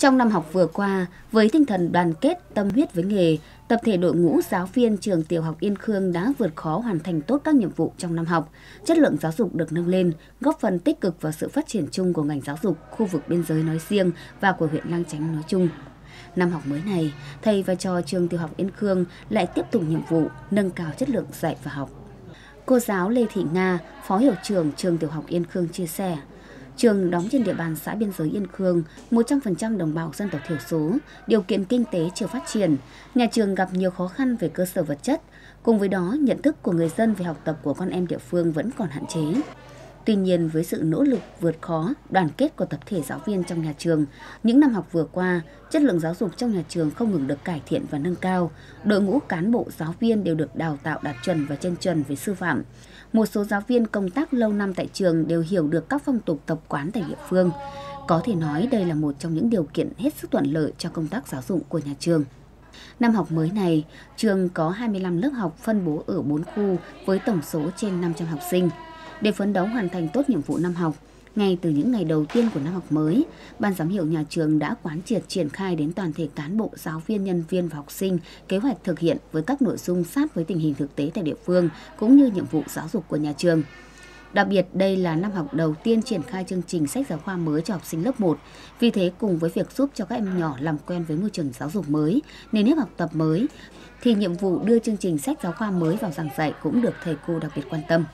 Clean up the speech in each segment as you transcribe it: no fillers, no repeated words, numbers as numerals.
Trong năm học vừa qua, với tinh thần đoàn kết, tâm huyết với nghề, tập thể đội ngũ giáo viên trường Tiểu học Yên Khương đã vượt khó hoàn thành tốt các nhiệm vụ trong năm học. Chất lượng giáo dục được nâng lên, góp phần tích cực vào sự phát triển chung của ngành giáo dục khu vực biên giới nói riêng và của huyện Lang Chánh nói chung. Năm học mới này, thầy và trò trường Tiểu học Yên Khương lại tiếp tục nhiệm vụ nâng cao chất lượng dạy và học. Cô giáo Lê Thị Nga, Phó Hiệu trưởng trường Tiểu học Yên Khương chia sẻ, trường đóng trên địa bàn xã biên giới Yên Khương, 100% đồng bào dân tộc thiểu số, điều kiện kinh tế chưa phát triển, nhà trường gặp nhiều khó khăn về cơ sở vật chất, cùng với đó nhận thức của người dân về học tập của con em địa phương vẫn còn hạn chế. Tuy nhiên, với sự nỗ lực vượt khó, đoàn kết của tập thể giáo viên trong nhà trường, những năm học vừa qua, chất lượng giáo dục trong nhà trường không ngừng được cải thiện và nâng cao. Đội ngũ cán bộ giáo viên đều được đào tạo đạt chuẩn và trên chuẩn về sư phạm. Một số giáo viên công tác lâu năm tại trường đều hiểu được các phong tục tập quán tại địa phương. Có thể nói đây là một trong những điều kiện hết sức thuận lợi cho công tác giáo dục của nhà trường. Năm học mới này, trường có 25 lớp học phân bố ở 4 khu với tổng số trên 500 học sinh. Để phấn đấu hoàn thành tốt nhiệm vụ năm học, ngay từ những ngày đầu tiên của năm học mới, Ban giám hiệu nhà trường đã quán triệt triển khai đến toàn thể cán bộ, giáo viên, nhân viên và học sinh kế hoạch thực hiện với các nội dung sát với tình hình thực tế tại địa phương cũng như nhiệm vụ giáo dục của nhà trường. Đặc biệt, đây là năm học đầu tiên triển khai chương trình sách giáo khoa mới cho học sinh lớp 1. Vì thế, cùng với việc giúp cho các em nhỏ làm quen với môi trường giáo dục mới, nền nếp học tập mới, thì nhiệm vụ đưa chương trình sách giáo khoa mới vào giảng dạy cũng được thầy cô đặc biệt quan tâm.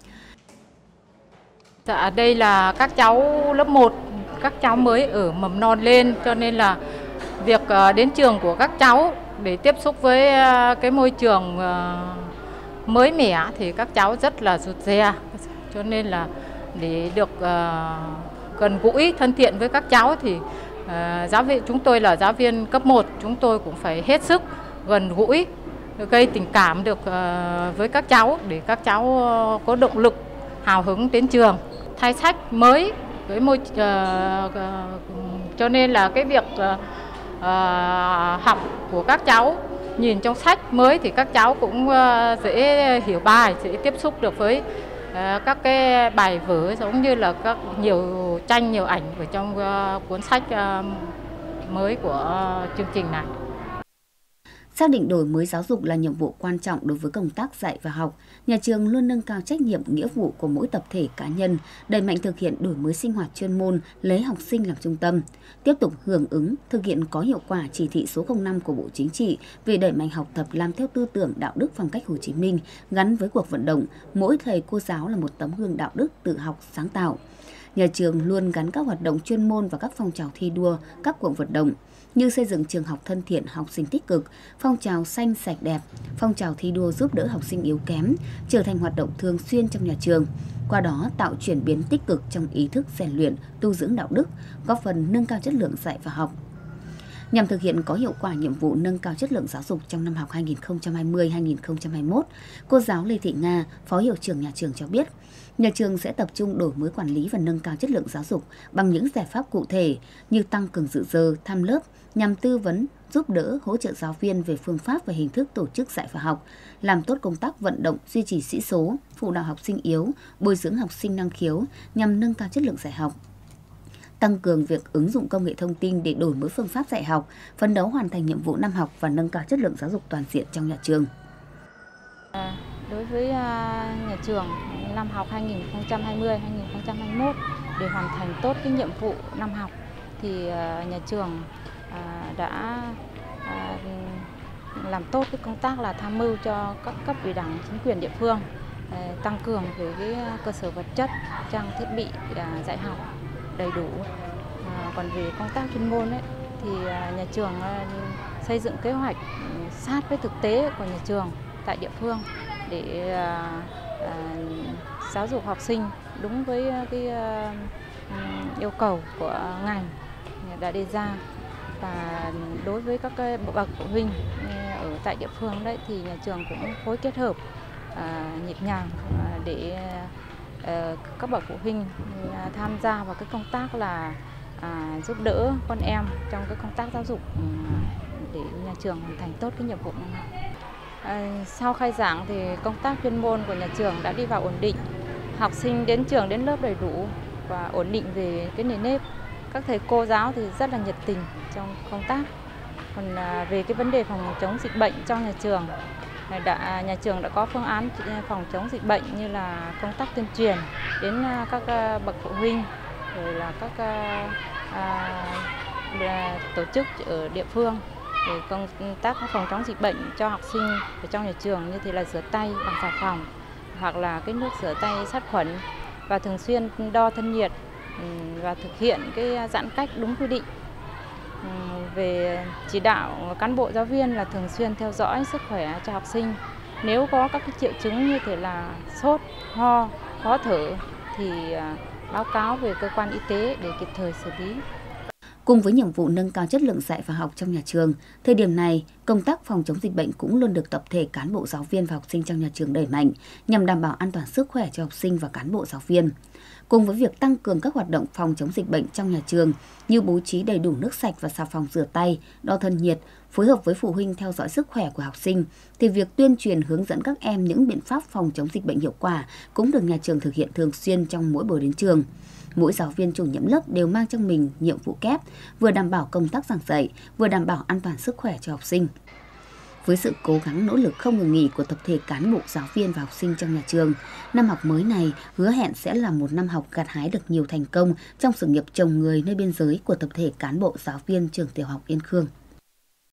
Dạ, đây là các cháu lớp 1, các cháu mới ở mầm non lên, cho nên là việc đến trường của các cháu để tiếp xúc với cái môi trường mới mẻ thì các cháu rất là rụt rè, cho nên là để được gần gũi, thân thiện với các cháu thì giáo viên chúng tôi là giáo viên cấp 1, chúng tôi cũng phải hết sức gần gũi, gây tình cảm được với các cháu để các cháu có động lực hào hứng đến trường. Thay sách mới với cho nên là cái việc học của các cháu nhìn trong sách mới thì các cháu cũng dễ hiểu bài, dễ tiếp xúc được với các cái bài vở giống như là các nhiều tranh, nhiều ảnh ở trong cuốn sách mới của chương trình này. Xác định đổi mới giáo dục là nhiệm vụ quan trọng đối với công tác dạy và học, nhà trường luôn nâng cao trách nhiệm, nghĩa vụ của mỗi tập thể cá nhân, đẩy mạnh thực hiện đổi mới sinh hoạt chuyên môn, lấy học sinh làm trung tâm, tiếp tục hưởng ứng, thực hiện có hiệu quả chỉ thị số 05 của Bộ Chính trị về đẩy mạnh học tập làm theo tư tưởng đạo đức phong cách Hồ Chí Minh, gắn với cuộc vận động mỗi thầy cô giáo là một tấm gương đạo đức tự học sáng tạo. Nhà trường luôn gắn các hoạt động chuyên môn và các phong trào thi đua, các cuộc vận động như xây dựng trường học thân thiện, học sinh tích cực, phong trào xanh sạch đẹp, phong trào thi đua giúp đỡ học sinh yếu kém, trở thành hoạt động thường xuyên trong nhà trường. Qua đó tạo chuyển biến tích cực trong ý thức rèn luyện, tu dưỡng đạo đức, góp phần nâng cao chất lượng dạy và học. Nhằm thực hiện có hiệu quả nhiệm vụ nâng cao chất lượng giáo dục trong năm học 2020-2021, cô giáo Lê Thị Nga, Phó Hiệu trưởng nhà trường cho biết, nhà trường sẽ tập trung đổi mới quản lý và nâng cao chất lượng giáo dục bằng những giải pháp cụ thể như tăng cường dự giờ, tham lớp nhằm tư vấn, giúp đỡ, hỗ trợ giáo viên về phương pháp và hình thức tổ chức dạy và học, làm tốt công tác vận động, duy trì sĩ số, phụ đạo học sinh yếu, bồi dưỡng học sinh năng khiếu nhằm nâng cao chất lượng dạy học. Tăng cường việc ứng dụng công nghệ thông tin để đổi mới phương pháp dạy học, phấn đấu hoàn thành nhiệm vụ năm học và nâng cao chất lượng giáo dục toàn diện trong nhà trường. Đối với nhà trường năm học 2020-2021 để hoàn thành tốt cái nhiệm vụ năm học thì nhà trường đã làm tốt cái công tác là tham mưu cho các cấp ủy Đảng, chính quyền địa phương tăng cường về cái cơ sở vật chất, trang thiết bị dạy học đầy đủ. Còn về công tác chuyên môn ấy, thì nhà trường xây dựng kế hoạch sát với thực tế của nhà trường tại địa phương để giáo dục học sinh đúng với cái yêu cầu của ngành đã đề ra. Và đối với các cái bậc phụ huynh ở tại địa phương đấy thì nhà trường cũng phối kết hợp nhịp nhàng để các bậc phụ huynh tham gia vào cái công tác là giúp đỡ con em trong cái công tác giáo dục để nhà trường hoàn thành tốt cái nhiệm vụ năm học. Sau khai giảng thì công tác chuyên môn của nhà trường đã đi vào ổn định, học sinh đến trường đến lớp đầy đủ và ổn định về cái nền nếp các thầy cô giáo thì rất là nhiệt tình trong công tác. Còn về cái vấn đề phòng chống dịch bệnh trong nhà trường, nhà trường đã có phương án phòng chống dịch bệnh như là công tác tuyên truyền đến các bậc phụ huynh, rồi là các tổ chức ở địa phương để công tác phòng chống dịch bệnh cho học sinh ở trong nhà trường, như thế là rửa tay bằng xà phòng hoặc là cái nước rửa tay sát khuẩn, và thường xuyên đo thân nhiệt và thực hiện cái giãn cách đúng quy định. Về chỉ đạo cán bộ giáo viên là thường xuyên theo dõi sức khỏe cho học sinh. Nếu có các cái triệu chứng như thế là sốt, ho, khó thở thì báo cáo về cơ quan y tế để kịp thời xử lý. Cùng với nhiệm vụ nâng cao chất lượng dạy và học trong nhà trường, thời điểm này, công tác phòng chống dịch bệnh cũng luôn được tập thể cán bộ giáo viên và học sinh trong nhà trường đẩy mạnh nhằm đảm bảo an toàn sức khỏe cho học sinh và cán bộ giáo viên. Cùng với việc tăng cường các hoạt động phòng chống dịch bệnh trong nhà trường như bố trí đầy đủ nước sạch và xà phòng rửa tay, đo thân nhiệt, phối hợp với phụ huynh theo dõi sức khỏe của học sinh, thì việc tuyên truyền hướng dẫn các em những biện pháp phòng chống dịch bệnh hiệu quả cũng được nhà trường thực hiện thường xuyên trong mỗi buổi đến trường. Mỗi giáo viên chủ nhiệm lớp đều mang trong mình nhiệm vụ kép, vừa đảm bảo công tác giảng dạy, vừa đảm bảo an toàn sức khỏe cho học sinh. Với sự cố gắng nỗ lực không ngừng nghỉ của tập thể cán bộ giáo viên và học sinh trong nhà trường, năm học mới này hứa hẹn sẽ là một năm học gặt hái được nhiều thành công trong sự nghiệp trồng người nơi biên giới của tập thể cán bộ giáo viên trường tiểu học Yên Khương.